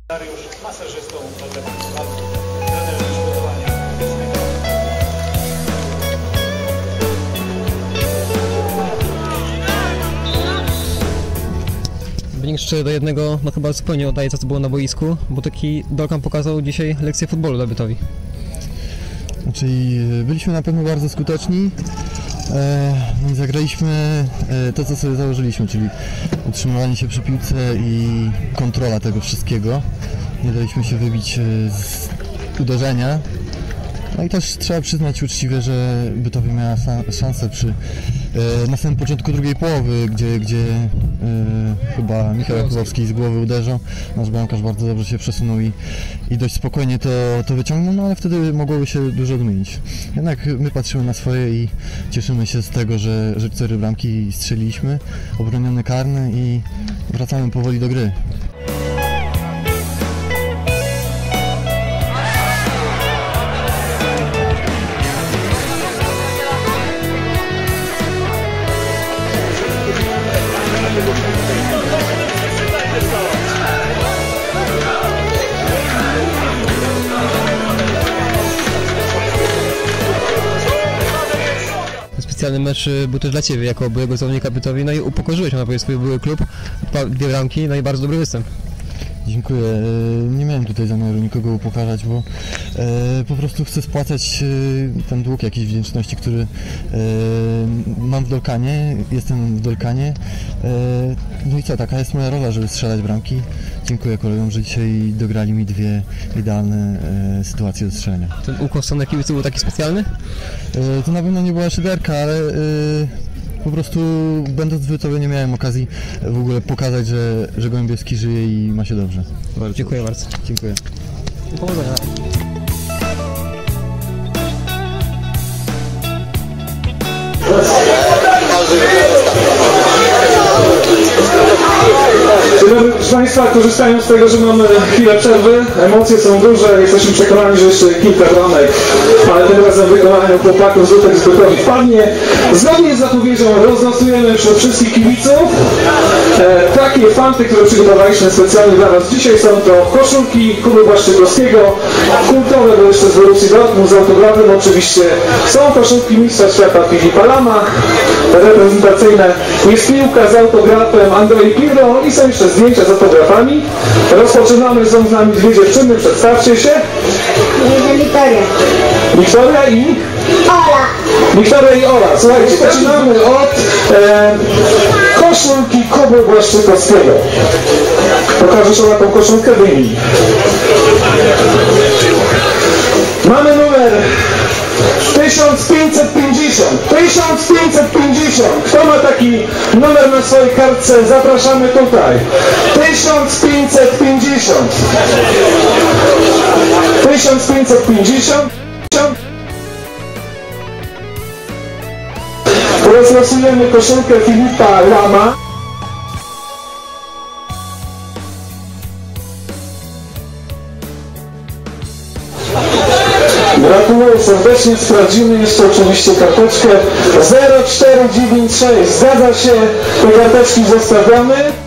Masażystą trenerem przygotowania fizycznego. Wynik 4-1, no chyba zupełnie oddaje to, co było na boisku, bo taki Dolkan pokazał dzisiaj lekcję futbolu dla Bytowi. Czyli byliśmy na pewno bardzo skuteczni. Zagraliśmy to, co sobie założyliśmy, czyli utrzymywanie się przy piłce i kontrola tego wszystkiego. Nie daliśmy się wybić z uderzenia. No i też trzeba przyznać uczciwie, że Bytowi miała szansę na samym początku drugiej połowy, gdzie chyba Michał Jakubowski z głowy uderzył. Nasz bramkarz bardzo dobrze się przesunął i dość spokojnie to wyciągnął, no ale wtedy mogłoby się dużo odmienić. Jednak my patrzymy na swoje i cieszymy się z tego, że 4 bramki strzeliliśmy, obroniony karny i wracamy powoli do gry. Specjalny mecz był też dla Ciebie, jako byłego zawodnika Bytowi, no i upokorzyłeś, można powiedzieć, swój były klub, 2 bramki, no i bardzo dobry występ. Dziękuję. Nie miałem tutaj zamiaru nikogo upokarzać, bo po prostu chcę spłacać ten dług jakiejś wdzięczności, który mam w Dolkanie, jestem w Dolkanie. No i co, taka jest moja rola, żeby strzelać bramki. Dziękuję kolegom, że dzisiaj dograli mi 2 idealne sytuacje do strzelania. Ten ukłon w stronę kibiców był taki specjalny? To na pewno nie była szyderka, ale po prostu będąc w Bytowie nie miałem okazji w ogóle pokazać, że Gołębieski żyje i ma się dobrze. Dziękuję bardzo. Dziękuję. I powodzenia. Proszę Państwa, korzystając z tego, że mamy chwilę przerwy, emocje są duże, jesteśmy przekonani, że jeszcze kilka bramek, ale tym razem wykonaniu chłopaków z Utek z Bytowi wpadnie. Zgodnie z zapowiedzią rozlosujemy wśród wszystkich kibiców takie fanty, które przygotowaliśmy specjalnie dla Was. Dzisiaj są to koszulki klubu Błaszczykowskiego, kultowe, bo jeszcze z Borussii Dortmund z autografem oczywiście. Są koszulki mistrza świata Filipa Lama, reprezentacyjne. Jest piłka z autografem Andrei Pirlo i są jeszcze zdjęcia z autografami. Rozpoczynamy, są z nami 2 dziewczyny, przedstawcie się. Wiktoria. Wiktoria i? Ola. Wiktoria i Ola. Słuchajcie, zaczynamy od koszulki klubu Błaszczykowskiego. Pokażesz Ola tą koszulkę? Wyjmij. Mamy numer 1550. 1550. Kto ma taki numer na swojej kartce? Zapraszamy tutaj. 1550. 1550. Rozlosujemy koszulkę Filipa Lama. Gratuluję serdecznie, sprawdzimy jeszcze oczywiście karteczkę 0496. Zgadza się, te karteczki zostawiamy.